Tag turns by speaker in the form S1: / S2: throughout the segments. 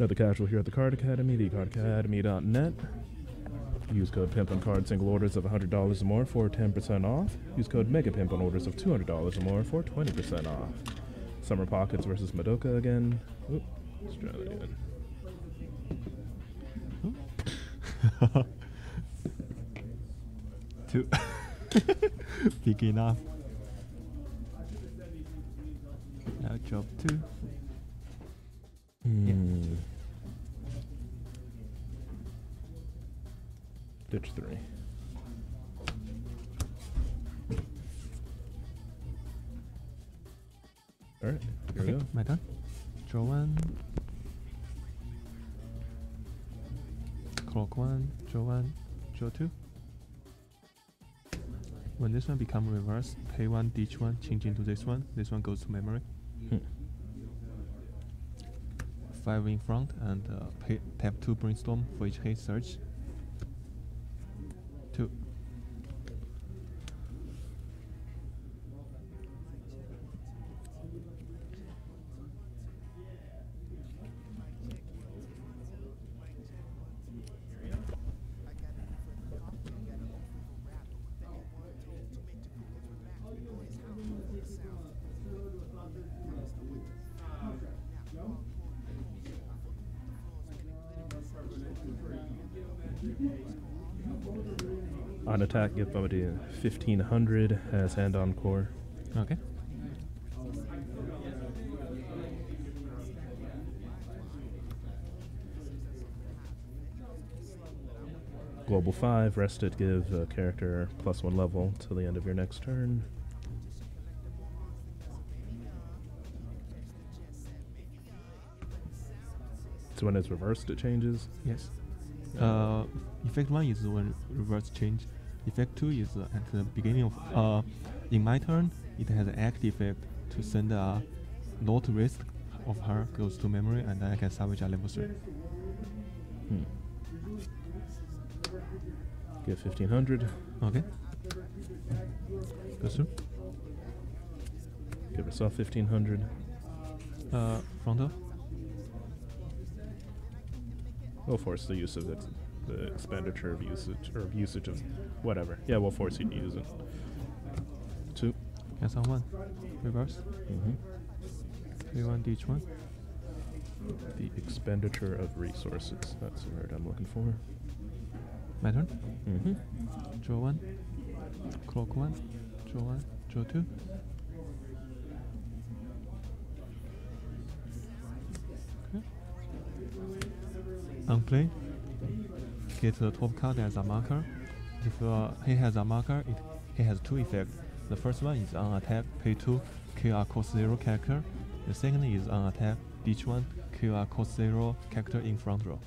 S1: Another casual here at the Card Academy, thecardacademy.net. Use code PIMP on card single orders of $100 or more for 10% off. Use code MEGAPIMP on orders of $200 or more for 20% off. Summer Pockets versus Madoka again. Oop, let's try that again.
S2: Two. Big enough. Now drop 2. Yeah.
S1: Ditch 3. Alright, here we go.
S2: My turn. Draw 1. Clock 1. Draw 1. Draw 2. When this one become reverse, pay 1, ditch 1, change into this one. This one goes to memory. 5 in front and tap 2 brainstorm for each hit search. 2.
S1: On attack, give somebody 1500 as hand on core.
S2: Okay.
S1: Global 5, rested, give a character +1 level till the end of your next turn. So when it's reversed, it changes?
S2: Yes. Effect 1 is when reverse change. Effect 2 is at the beginning of in my turn, it has an act effect to send a note risk of her goes to memory, and then I can salvage at level 3.
S1: Give 1500.
S2: Okay. Goes through.
S1: Give herself 1500.
S2: Frontal.
S1: We'll force the use of it, the expenditure of usage, or usage of whatever. Yeah, we'll force you to use it. 2.
S2: Yes, on 1. Reverse. Pay 1, ditch 1.
S1: The expenditure of resources. That's the word I'm looking for.
S2: My turn. Draw 1. Clock 1. Draw 1. Draw 2. Okay. Unplay. Get the top card as a marker. If he has a marker, he has 2 effects. The first one is on attack, pay 2, kill a cost 0 character. The second is on attack, ditch 1, kill a cost 0 character in front row.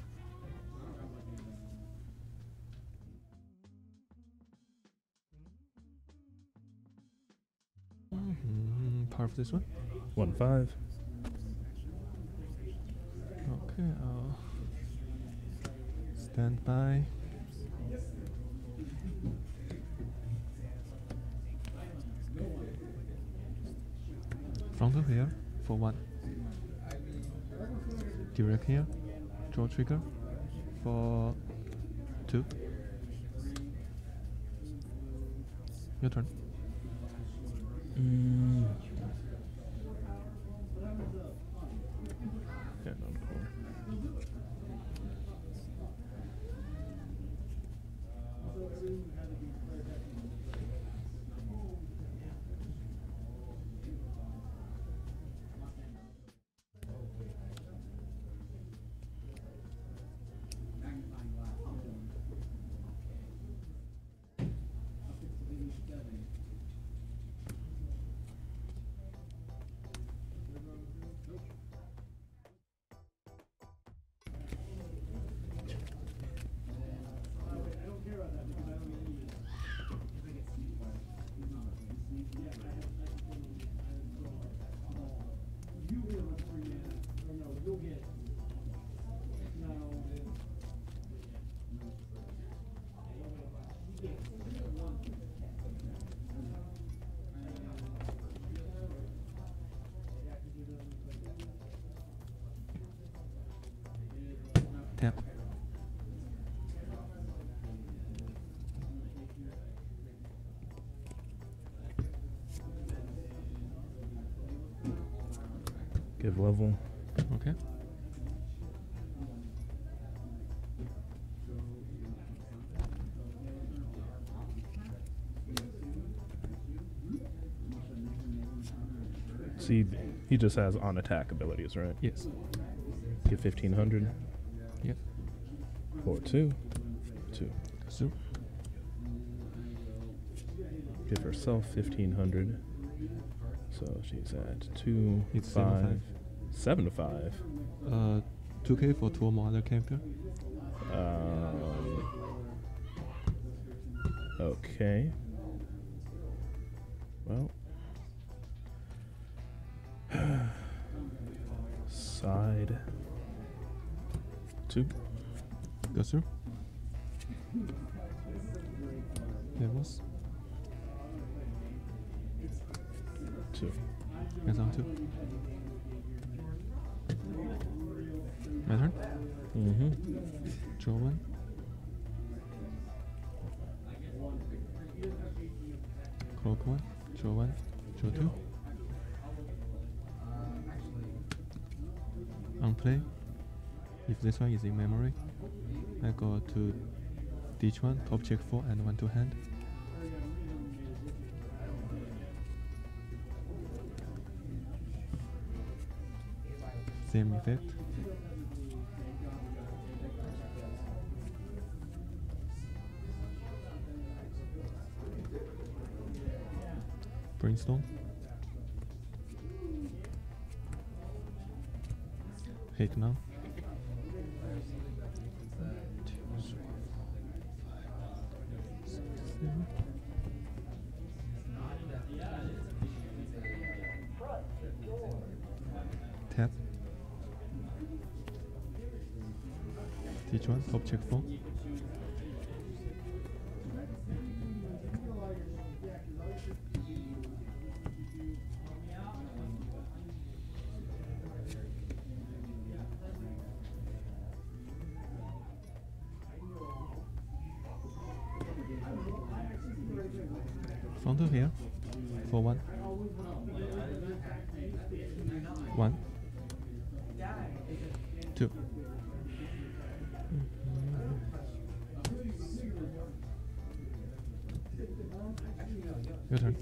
S2: Part of this one.
S1: 1/5.
S2: Okay, stand by. Frontal here for 1. Direct here. Draw trigger for 2. Your turn.
S1: Hand on core.
S2: Tap.
S1: Give level.
S2: Okay.
S1: See, he just has on attack abilities, right?
S2: Yes.
S1: Give 1500.
S2: Yep.
S1: For 2. 2.
S2: So
S1: Give herself 1500. So she's at 2,
S2: It's
S1: 5, 7 to 5.
S2: 2k for 2 or more other character.
S1: Okay. Well. Side 2.
S2: Goes through. Levels.
S1: 2.
S2: Hands on 2. My turn.
S1: Mm-hmm.
S2: Draw 1. Cloak 1. Draw 1. Draw 2. On play. If this one is in memory, I go to ditch 1, top check 4, and 1 to hand. Same effect. Brimstone. Hit now. 2, 3, 4, 5, 6, 7. Tap. Ditch 1, top check 4. Founder here for 1. 1. 2. Your turn.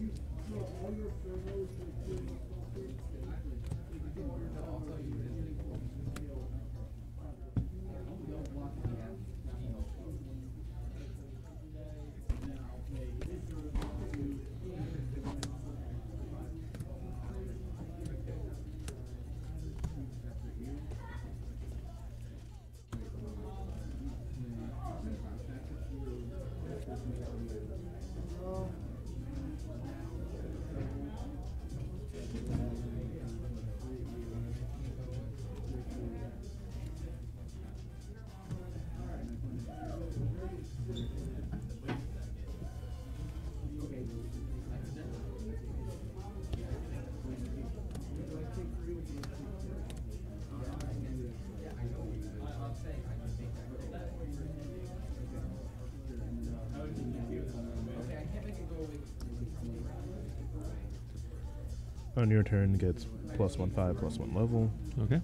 S1: On your turn, gets +1/5, +1 level.
S2: Okay.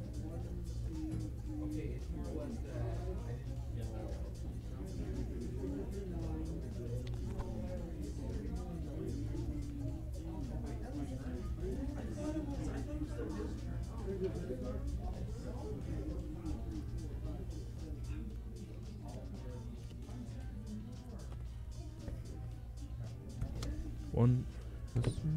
S1: One.
S2: Goes through.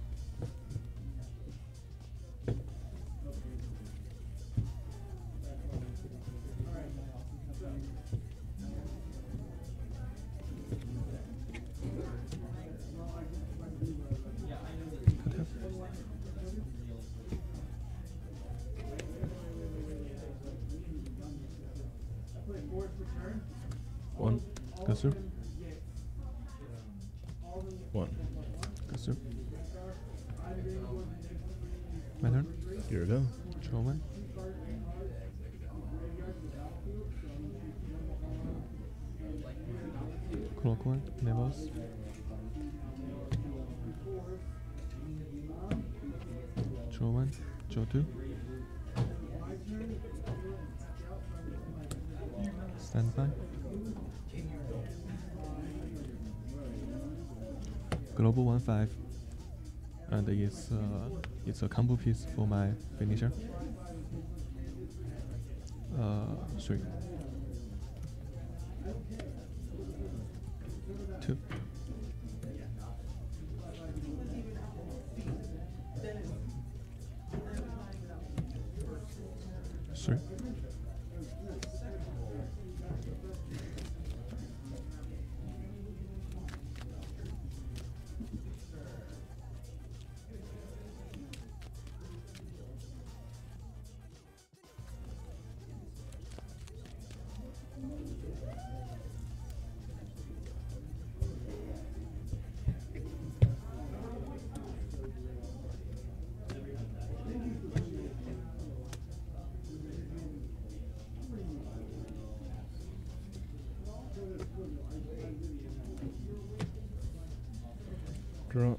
S2: Tap.
S1: One.
S2: Goes through.
S1: 1.
S2: Goes through. My turn.
S1: Here we go.
S2: Draw 1. Clock 1, levels. Draw 1, draw 2. Stand by. Global 1-5. And it's a combo piece for my finisher. 3. 2. 3.
S1: Draw.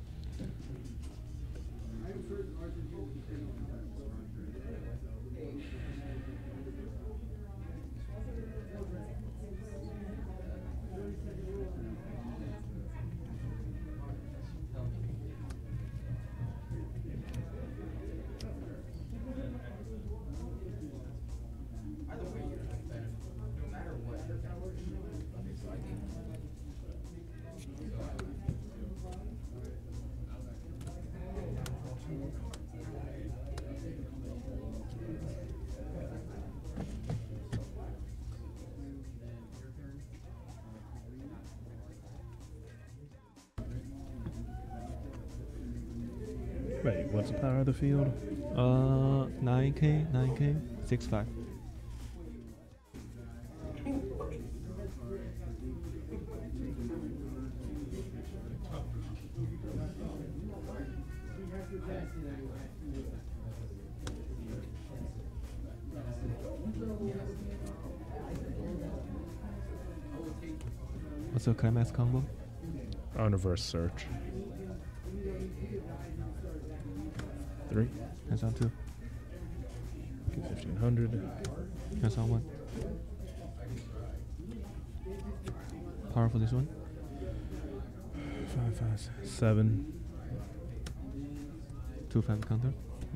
S1: Wait, what's the power of the field?
S2: 9K, 6-5. What's the climax combo?
S1: On reverse search. 3.
S2: Hands on 2.
S1: Get 1500.
S2: Hands on 1. Power for this one?
S1: 5, 5, 7.
S2: 2-5 counter.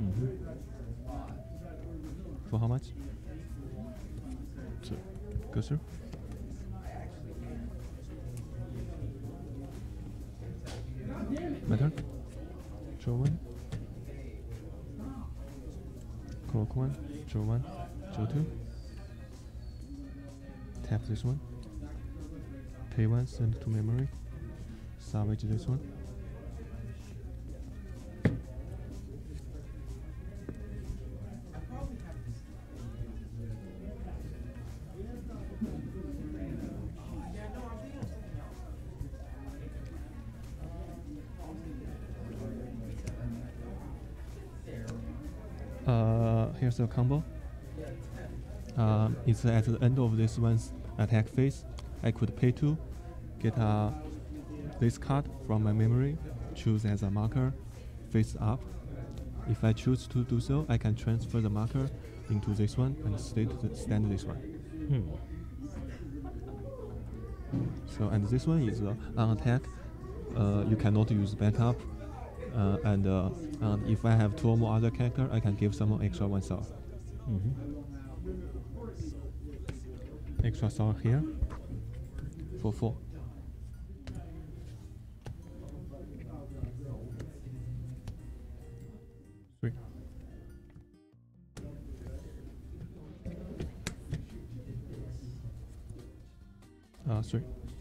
S2: For how much?
S1: 2.
S2: Go through. My turn. Draw 1. Clock 1. Draw 1. Draw 2. Tap this one. Pay 1, send to memory. Salvage this one. Here's a combo. It's at the end of this one's attack phase. I could pay 2, get this card from my memory, choose as a marker, face up. If I choose to do so, I can transfer the marker into this one and stand this one. So, and this one is on attack. You cannot use backup. And if I have 2 or more other characters, I can give someone extra 1 soul. Extra soul here for 4. Three. Three.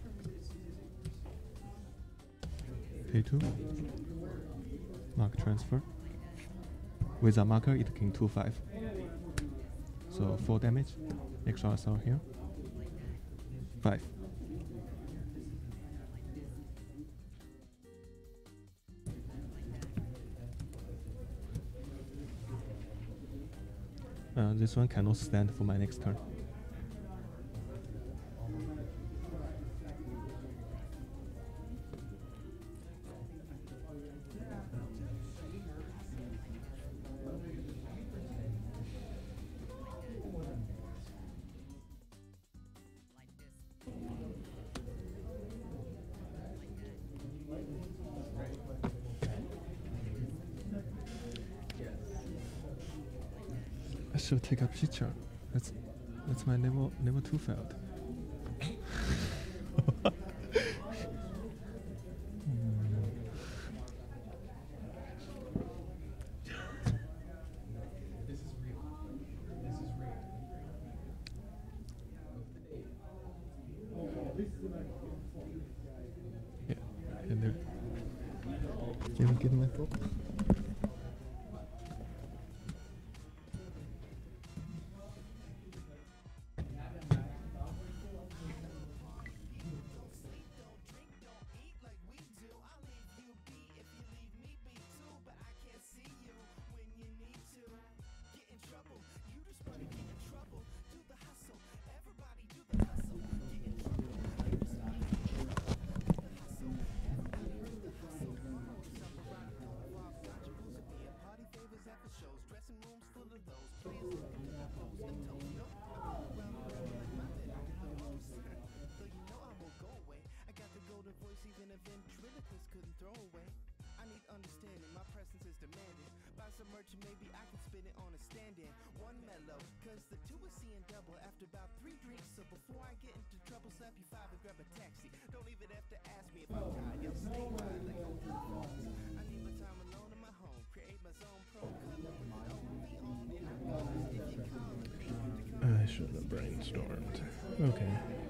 S2: Pay 2. Mark transfer. With a marker, it can 2-5. So 4 damage. Extra assault here. 5. This one cannot stand for my next turn. should take a picture. That's my level 2 failed. Yeah, and there. Can you get my phone?
S3: Maybe I can spin it on a stand-in. One mellow, cause the two is seeing double after about 3 drinks. So before I get into trouble, slap you 5 and grab a taxi. Don't even have to ask me if I'm tired. Yo, stay high like I'm I need my time alone in my home. Create my zone pro color.
S1: I should have brainstormed. Okay.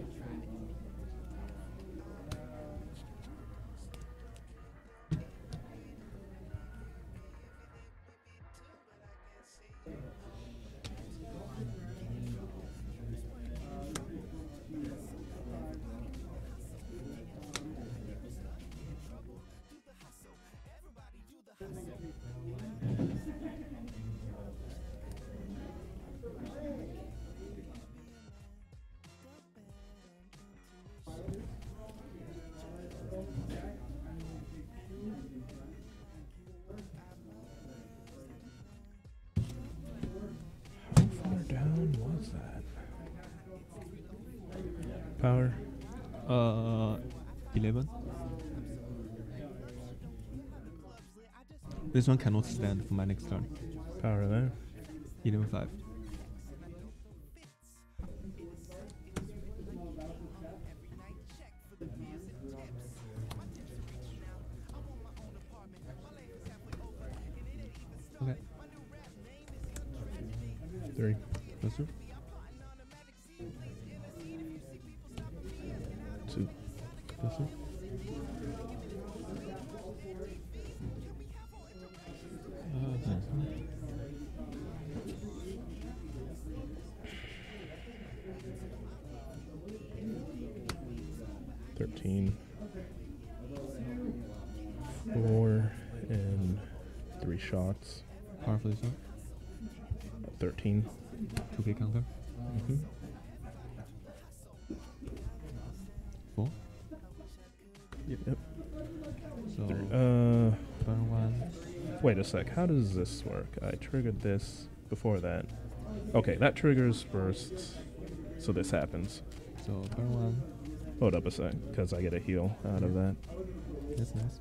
S1: What's that? Power?
S2: 11. This one cannot stand for my next turn.
S1: Power there.
S2: 11-5. Okay.
S1: 3.
S2: Plus 2.
S1: 2.
S2: Plus 2.
S1: $13. 4 and 3 shots.
S2: Power for this one.
S1: 13.
S2: 2k counter. 4.
S1: Yep.
S2: So
S1: Burn
S2: burn 1.
S1: Wait a sec. How does this work? I triggered this before that. Okay, that triggers first, so this happens.
S2: So burn 1.
S1: Hold up a sec, because I get a heal out of that.
S2: That's nice.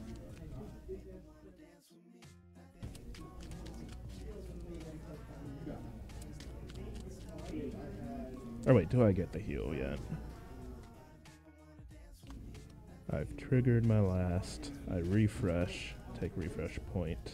S1: Oh wait, do I get the heal yet? I've triggered my last. I refresh. Take refresh point.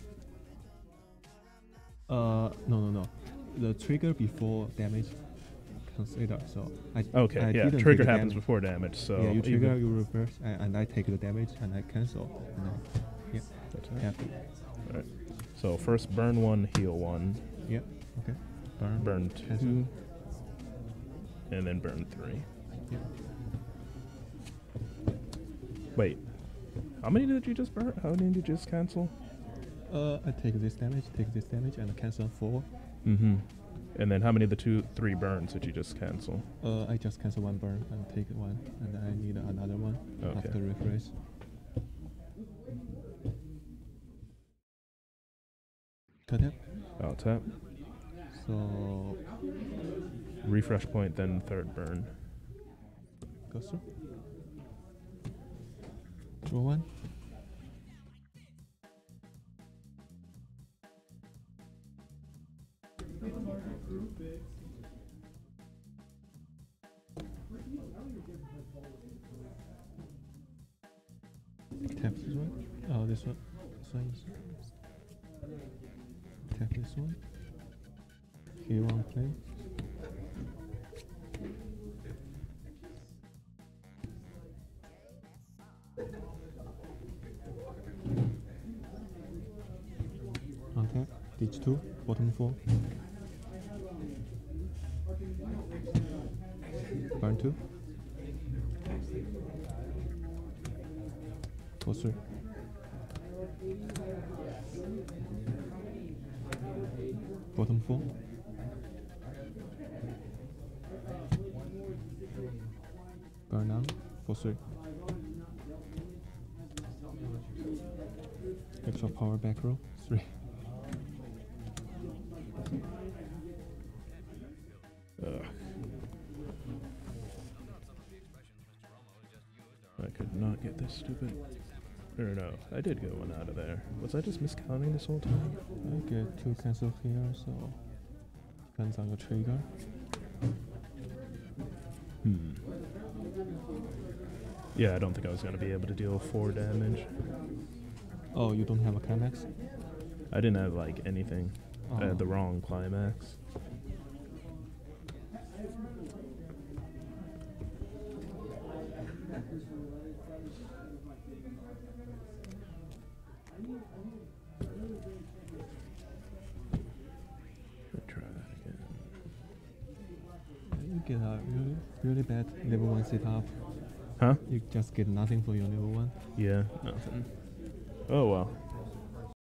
S2: No. The trigger before damage consider. So I
S1: Okay,
S2: I
S1: yeah.
S2: didn't
S1: Trigger
S2: take the
S1: happens
S2: damage.
S1: before damage, so
S2: Yeah, you trigger,
S1: even-
S2: you reverse, and I take the damage and I cancel. And then, yeah,
S1: That's it.
S2: happy.
S1: Alright. So first burn 1, heal 1,
S2: Yeah, okay.
S1: burn
S2: Cancel.
S1: 2, and then burn 3.
S2: Yeah.
S1: Wait, how many did you just burn? How many did you just cancel?
S2: I take this damage, and cancel 4.
S1: Mm-hmm. And then how many of the 3 burns did you just cancel?
S2: I just cancel 1 burn and take 1, and I need another one
S1: Okay.
S2: after refresh. Tap.
S1: I'll tap.
S2: So
S1: Refresh point, then third burn.
S2: goes through. Draw 1. Tap this one. Oh, this one. This one is. Tap this one. Here on play. On tap. Ditch 2. Bottom 4. Burn 2. Go 3. Bottom 4. Burn down. Go 3. Extra power back row. 3.
S1: Ugh. I could not get this stupid. Or no, I did get one out of there. Was I just miscounting this whole time?
S2: I get 2 cancel here, so depends on the trigger.
S1: Yeah, I don't think I was going to be able to deal 4 damage.
S2: Oh, you don't have a climax?
S1: I didn't have like anything. I
S2: Oh.
S1: had the wrong climax. Let's try that again.
S2: You get a really bad level 1 setup.
S1: Huh?
S2: You just get nothing for your level 1.
S1: Yeah, nothing. Oh well.